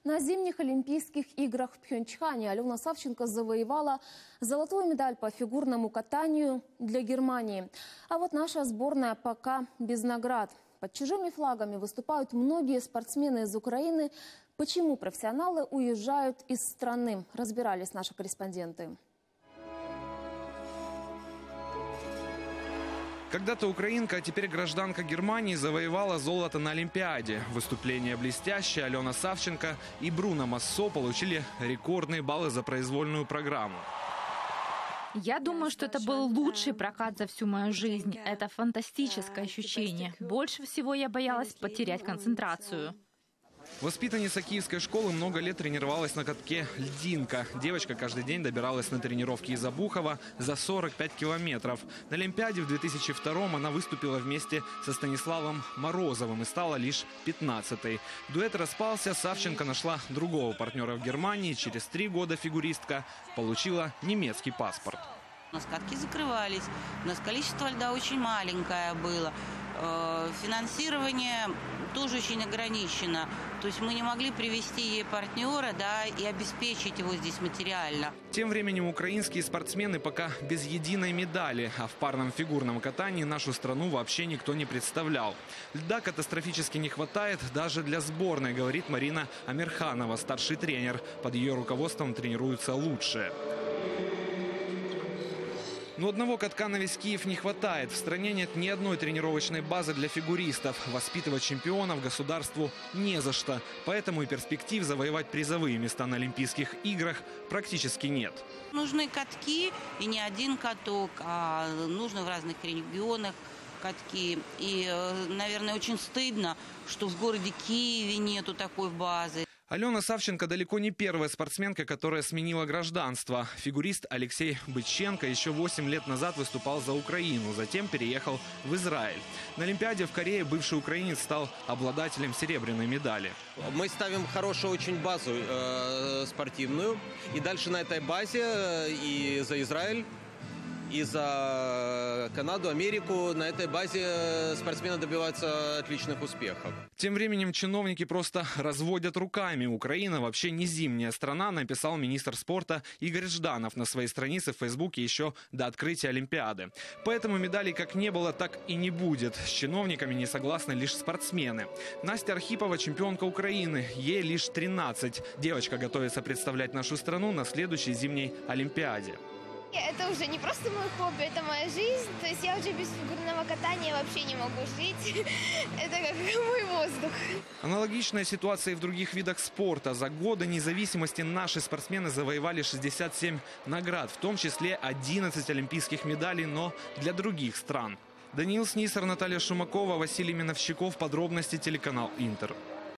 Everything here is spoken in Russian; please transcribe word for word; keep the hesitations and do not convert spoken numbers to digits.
На зимних Олимпийских играх в Пхенчхане Алена Савченко завоевала золотую медаль по фигурному катанию для Германии. А вот наша сборная пока без наград. Под чужими флагами выступают многие спортсмены из Украины. Почему профессионалы уезжают из страны? Разбирались наши корреспонденты. Когда-то украинка, а теперь гражданка Германии, завоевала золото на Олимпиаде. Выступление блестящее. Алена Савченко и Бруно Массо получили рекордные баллы за произвольную программу. Я думаю, что это был лучший прокат за всю мою жизнь. Это фантастическое ощущение. Больше всего я боялась потерять концентрацию. Воспитанница киевской школы много лет тренировалась на катке «Льдинка». Девочка каждый день добиралась на тренировки из Обухова за сорок пять километров. На Олимпиаде в две тысячи втором она выступила вместе со Станиславом Морозовым и стала лишь пятнадцатой. Дуэт распался, Савченко нашла другого партнера в Германии. Через три года фигуристка получила немецкий паспорт. У нас катки закрывались, у нас количество льда очень маленькое было. Финансирование тоже очень ограничено. То есть мы не могли привести ей партнера, да, и обеспечить его здесь материально. Тем временем украинские спортсмены пока без единой медали. А в парном фигурном катании нашу страну вообще никто не представлял. Льда катастрофически не хватает даже для сборной, говорит Марина Амирханова, старший тренер. Под ее руководством тренируются лучшие. Но одного катка на весь Киев не хватает. В стране нет ни одной тренировочной базы для фигуристов. Воспитывать чемпионов государству не за что. Поэтому и перспектив завоевать призовые места на Олимпийских играх практически нет. Нужны катки, и не один каток, а нужно в разных регионах катки. И, наверное, очень стыдно, что в городе Киеве нету такой базы. Алена Савченко далеко не первая спортсменка, которая сменила гражданство. Фигурист Алексей Быченко еще восемь лет назад выступал за Украину, затем переехал в Израиль. На Олимпиаде в Корее бывший украинец стал обладателем серебряной медали. Мы ставим хорошую очень базу э, спортивную. И дальше на этой базе э, и за Израиль, и за Канаду, Америку на этой базе спортсмены добиваются отличных успехов. Тем временем чиновники просто разводят руками. Украина вообще не зимняя страна, написал министр спорта Игорь Жданов на своей странице в Фейсбуке еще до открытия Олимпиады. Поэтому медалей как не было, так и не будет. С чиновниками не согласны лишь спортсмены. Настя Архипова чемпионка Украины, ей лишь тринадцать. Девочка готовится представлять нашу страну на следующей зимней Олимпиаде. Это уже не просто мой хобби, это моя жизнь. То есть я уже без фигурного катания вообще не могу жить. Это как мой воздух. Аналогичная ситуация и в других видах спорта. За годы независимости наши спортсмены завоевали шестьдесят семь наград, в том числе одиннадцать олимпийских медалей, но для других стран. Даниил Снисар, Наталья Шумакова, Василий Миновщиков. Подробности телеканал Интер.